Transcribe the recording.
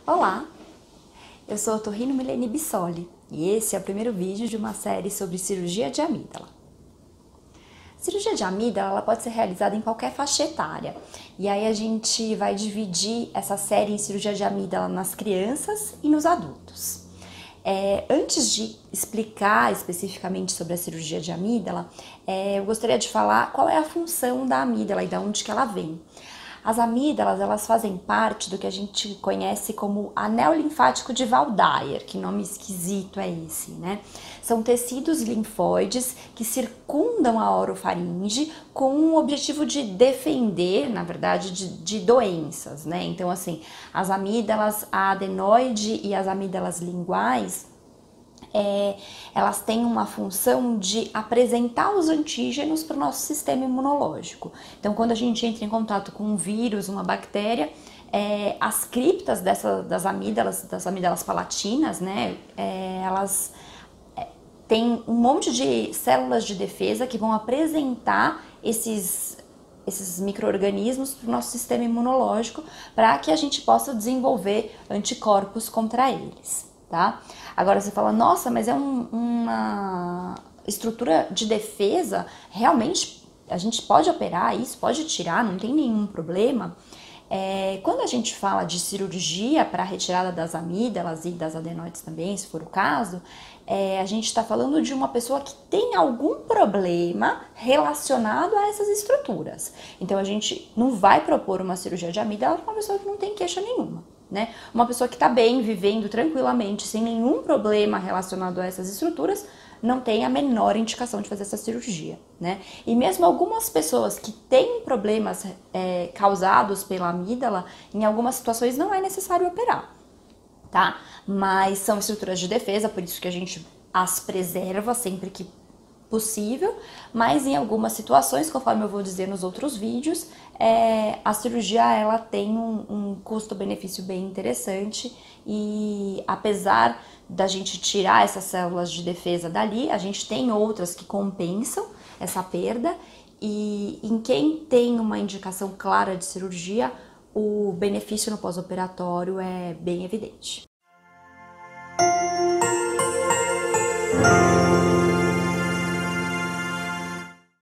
Olá, eu sou a Torrino Milene Bissoli e esse é o primeiro vídeo de uma série sobre cirurgia de amígdala. Cirurgia de amígdala ela pode ser realizada em qualquer faixa etária e aí a gente vai dividir essa série em cirurgia de amígdala nas crianças e nos adultos. Antes de explicar especificamente sobre a cirurgia de amígdala, eu gostaria de falar qual é a função da amígdala e de onde que ela vem. As amígdalas, elas fazem parte do que a gente conhece como anel linfático de Waldeyer, que nome esquisito é esse, né? São tecidos linfóides que circundam a orofaringe com o objetivo de defender, na verdade, de doenças, né? Então, assim, as amígdalas, a adenoide e as amígdalas linguais, elas têm uma função de apresentar os antígenos para o nosso sistema imunológico. Então, quando a gente entra em contato com um vírus, uma bactéria, as criptas das amígdalas palatinas, né, elas têm um monte de células de defesa que vão apresentar esses micro-organismos para o nosso sistema imunológico para que a gente possa desenvolver anticorpos contra eles. Tá? Agora você fala, nossa, mas é uma estrutura de defesa, realmente a gente pode operar isso, pode tirar, não tem nenhum problema. Quando a gente fala de cirurgia para retirada das amígdalas e das adenoides também, se for o caso, a gente está falando de uma pessoa que tem algum problema relacionado a essas estruturas. Então a gente não vai propor uma cirurgia de amígdala para uma pessoa que não tem queixa nenhuma. Né? Uma pessoa que está bem, vivendo tranquilamente, sem nenhum problema relacionado a essas estruturas, não tem a menor indicação de fazer essa cirurgia, né? E mesmo algumas pessoas que têm problemas causados pela amígdala, em algumas situações não é necessário operar, tá? Mas são estruturas de defesa, por isso que a gente as preserva sempre que possível, mas em algumas situações, conforme eu vou dizer nos outros vídeos, a cirurgia ela tem um custo-benefício bem interessante e apesar da gente tirar essas células de defesa dali, a gente tem outras que compensam essa perda e em quem tem uma indicação clara de cirurgia, o benefício no pós-operatório é bem evidente.